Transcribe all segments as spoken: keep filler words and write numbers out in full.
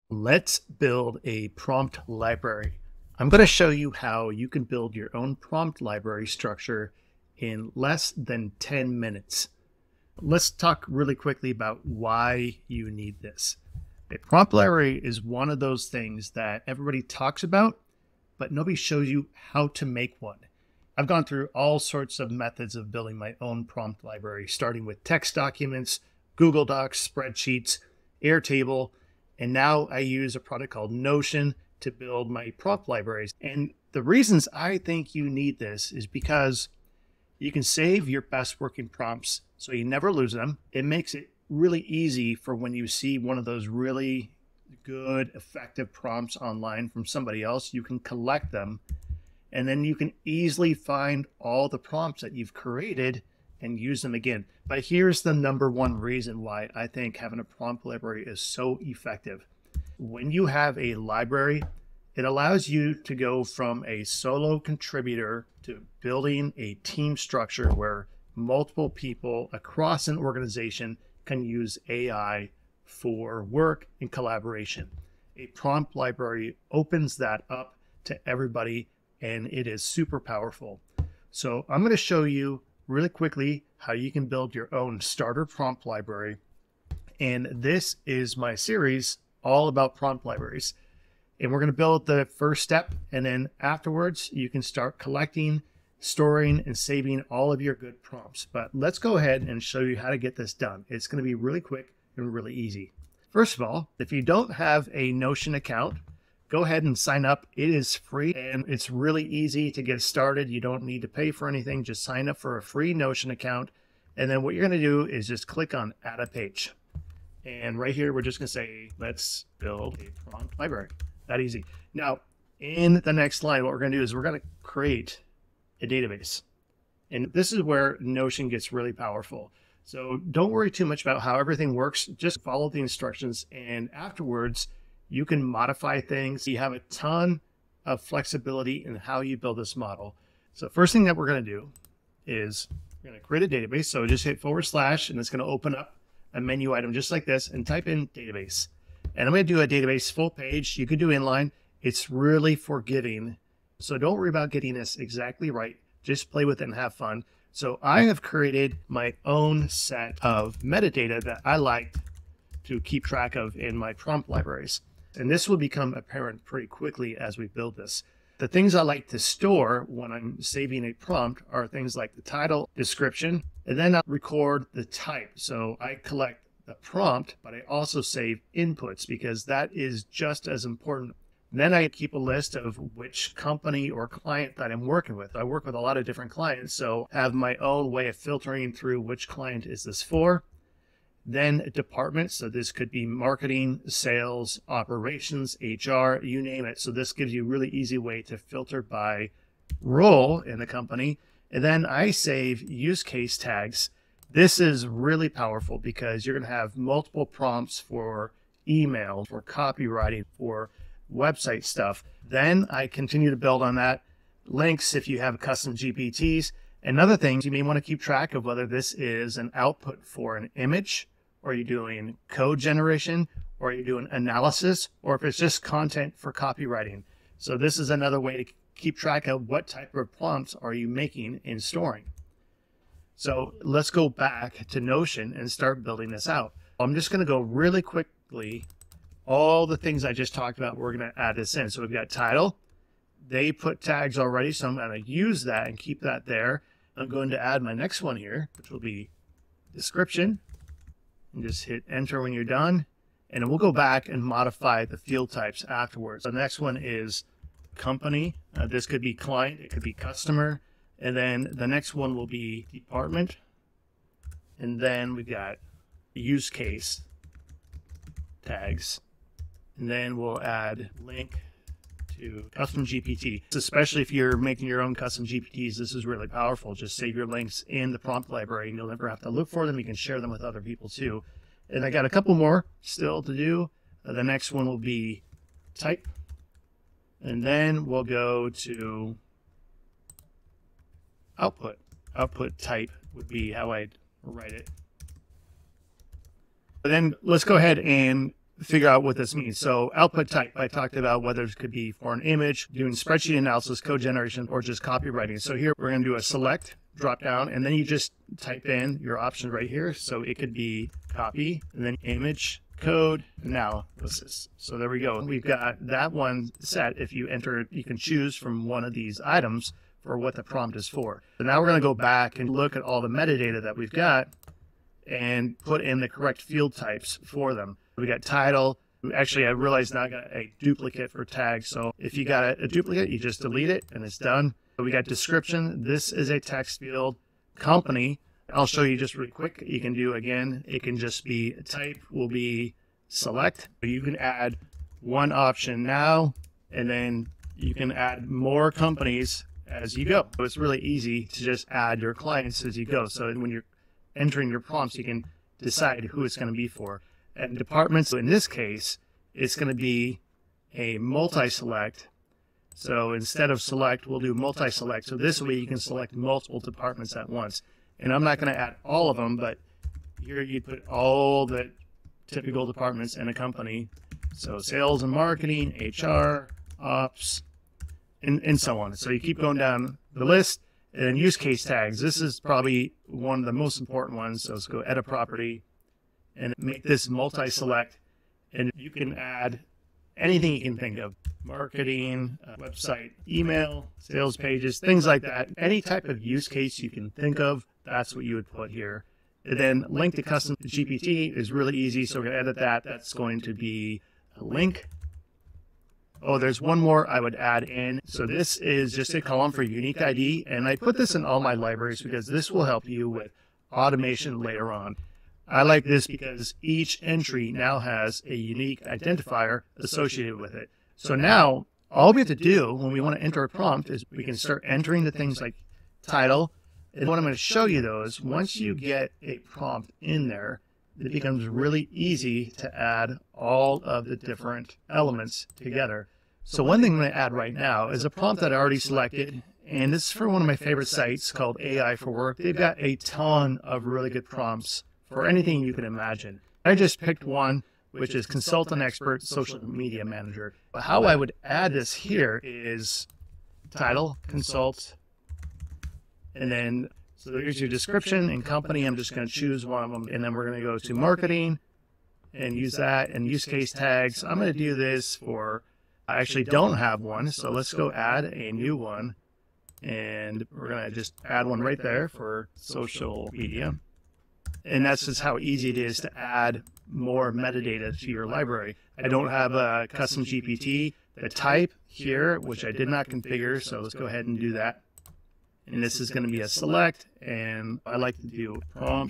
Let's build a prompt library. I'm going to show you how you can build your own prompt library structure in less than ten minutes. Let's talk really quickly about why you need this. A prompt library is one of those things that everybody talks about, but nobody shows you how to make one. I've gone through all sorts of methods of building my own prompt library, starting with text documents, Google Docs, spreadsheets, Airtable, and now I use a product called Notion to build my prompt libraries. And the reasons I think you need this is because you can save your best working prompts so you never lose them. It makes it really easy for when you see one of those really good, effective prompts online from somebody else, you can collect them. And then you can easily find all the prompts that you've created and use them again. But here's the number one reason why I think having a prompt library is so effective. When you have a library, it allows you to go from a solo contributor to building a team structure where multiple people across an organization can use A I for work and collaboration. A prompt library opens that up to everybody, and it is super powerful. So I'm going to show you really quickly how you can build your own starter prompt library. And this is my series all about prompt libraries. And we're going to build the first step, and then afterwards you can start collecting, storing, and saving all of your good prompts. But let's go ahead and show you how to get this done. It's going to be really quick and really easy. First of all, if you don't have a Notion account, go ahead and sign up. It is free and it's really easy to get started. You don't need to pay for anything. Just sign up for a free Notion account. And then what you're going to do is just click on Add a Page. And right here, we're just going to say, let's build a prompt library. That easy. Now, in the next line, what we're going to do is we're going to create a database. And this is where Notion gets really powerful. So don't worry too much about how everything works. Just follow the instructions. And afterwards, you can modify things. You have a ton of flexibility in how you build this model. So first thing that we're going to do is we're going to create a database. So just hit forward slash, and it's going to open up a menu item just like this and type in database. And I'm going to do a database full page. You could do inline. It's really forgiving. So don't worry about getting this exactly right. Just play with it and have fun. So I have created my own set of metadata that I like to keep track of in my prompt libraries. And this will become apparent pretty quickly as we build this. The things I like to store when I'm saving a prompt are things like the title, description, and then I'll record the type. So I collect the prompt, but I also save inputs because that is just as important. Then I keep a list of which company or client that I'm working with. I work with a lot of different clients, so I have my own way of filtering through which client is this for. Then departments, so this could be marketing, sales, operations, H R, you name it. So this gives you a really easy way to filter by role in the company. And then I save use case tags. This is really powerful because you're going to have multiple prompts for email, for copywriting, for website stuff. Then I continue to build on that. Links if you have custom G P Ts. And other things, you may want to keep track of whether this is an output for an image, or you're doing code generation, or you're doing analysis, or if it's just content for copywriting. So this is another way to keep track of what type of prompts are you making and storing. So let's go back to Notion and start building this out. I'm just going to go really quickly. All the things I just talked about, we're going to add this in. So we've got title. They put tags already, so I'm going to use that and keep that there. I'm going to add my next one here, which will be description. And just hit enter when you're done. And then we'll go back and modify the field types afterwards. The next one is company. Uh, this could be client, it could be customer. And then the next one will be department. And then we've got use case tags. And then we'll add link to custom G P T. Especially if you're making your own custom G P Ts, this is really powerful. Just save your links in the prompt library and you'll never have to look for them. You can share them with other people too. And I got a couple more still to do. Uh, the next one will be type. And then we'll go to output. Output type would be how I'd write it. But then let's go ahead and figure out what this means. So output type, I talked about whether it could be for an image, doing spreadsheet analysis, code generation, or just copywriting. So here we're going to do a select drop down, and then you just type in your option right here. So it could be copy, and then image, code, analysis. So there we go. We've got that one set. If you enter, you can choose from one of these items for what the prompt is for. So now we're going to go back and look at all the metadata that we've got and put in the correct field types for them. We got title. Actually, I realized now I got a duplicate for tag. So if you got a, a duplicate, you just delete it and it's done. So we got description. This is a text field. Company. I'll show you just really quick. You can do, again, it can just be type will be select. You can add one option now, and then you can add more companies as you go. So it's really easy to just add your clients as you go. So when you're entering your prompts, you can decide who it's going to be for. And departments, in this case, it's going to be a multi-select. So instead of select, we'll do multi-select. So this way you can select multiple departments at once. And I'm not going to add all of them, but here you put all the typical departments in a company. So sales and marketing, H R, ops, and, and so on. So you keep going down the list. And then use case tags. This is probably one of the most important ones. So let's go edit property and make this multi-select. And you can add anything you can think of. Marketing, uh, website, email, sales pages, things like that. Any type of use case you can think of, that's what you would put here. And then link to custom G P T is really easy. So we're going to edit that. That's going to be a link. Oh, there's one more I would add in. So this is just a column for unique I D. And I put this in all my libraries because this will help you with automation later on. I like this because each entry now has a unique identifier associated with it. So now all we have to do when we want to enter a prompt is we can start entering the things like title. And what I'm going to show you though is once you get a prompt in there, it becomes really easy to add all of the different elements together. So one thing I'm going to add right now is a prompt that I already selected, and this is for one of my favorite sites called A I for Work. They've got a ton of really good prompts for anything you can imagine. I just picked one, which is Consultant Expert Social Media Manager. But how I would add this here is title, consult, and then so there's your description and company. I'm just going to choose one of them, and then we're going to go to marketing and use that and use case tags. I'm going to do this for, I actually don't have one, so let's go add a new one, and we're going to just add one right there for social media. And that's just how easy it is to add more metadata to your library. I don't have a custom G P T. The type here, which I did not configure, so let's go ahead and do that. And this is going to be a select, and I like to do prompt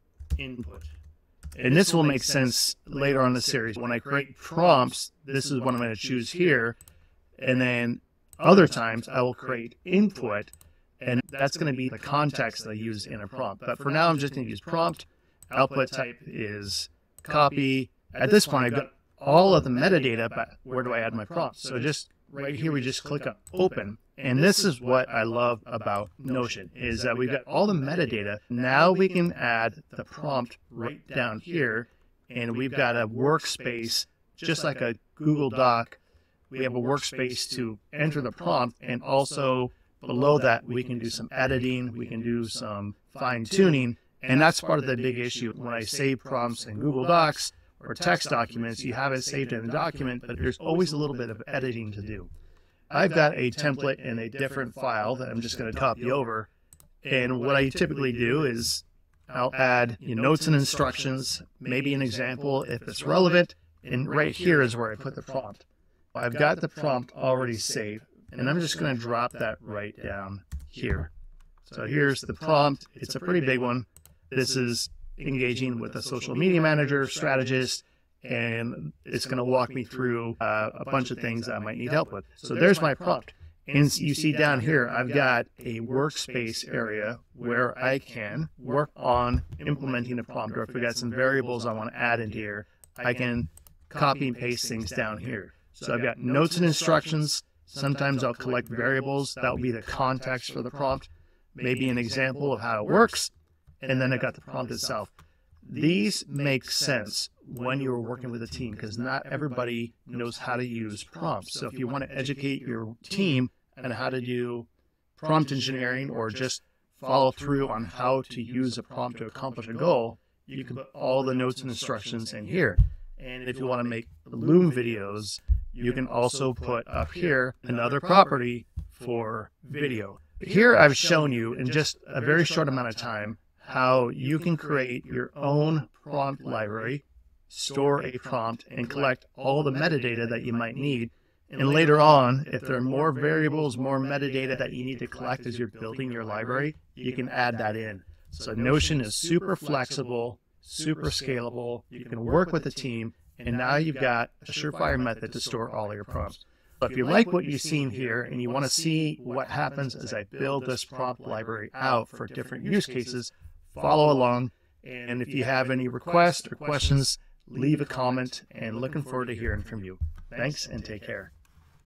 input. And this will make sense later on in the series. When I create prompts, this is what I'm going to choose here. And then other times I will create input, and that's going to be the context that I use in a prompt. But for now, I'm just going to use prompt. Output type is copy. At this point, I've got all of the metadata, but where do I add my prompt? So just right here, we just click on open. And this is what I love about Notion, is that we've got all the metadata. Now we can add the prompt right down here, and we've got a workspace, just like a Google Doc. We have a workspace to enter the prompt, and also below that, we can do some editing, we can do some fine-tuning, and that's part of the big issue. When I save prompts in Google Docs or text documents, you have it saved in the document, but there's always a little bit of editing to do. I've got a template in a different file that I'm just going to copy over. And what I typically do is I'll add you know, notes and instructions, maybe an example if it's relevant. And right here is where I put the prompt. I've got the prompt already saved, and I'm just going to drop that right down here. So here's the prompt. It's a pretty big one. This is engaging with a social media manager, strategist, and it's going to walk me through uh, a bunch of things that I might need help with. So there's my prompt. And you see down here, I've got a workspace area where I can work on implementing a prompt, or if we got some variables I want to add into here, I can copy and paste things down here. So I've got notes and instructions. Sometimes I'll collect variables. That will be the context for the prompt, maybe an example of how it works. And then I got the prompt itself. These make sense when you're working with a team because not everybody knows how to use prompts. So if you want to educate your team on how to do prompt engineering or just follow through on how to use a prompt to accomplish a goal, you can put all the notes and instructions in here. And if you want to make Loom videos, you can also put up here another property for video. Here I've shown you in just a very short amount of time how you can create your own prompt library, store a prompt, and collect all the metadata that you might need. And later on, if there are more variables, more metadata that you need to collect as you're building your library, you can add that in. So Notion is super flexible, super scalable. You can work with a team, and now you've got a surefire method to store all your prompts. But if you like what you've seen here and you want to see what happens as I build this prompt library out for different use cases, follow along. And if you have any requests or questions, leave a comment, and looking forward to hearing from you. Thanks and take care.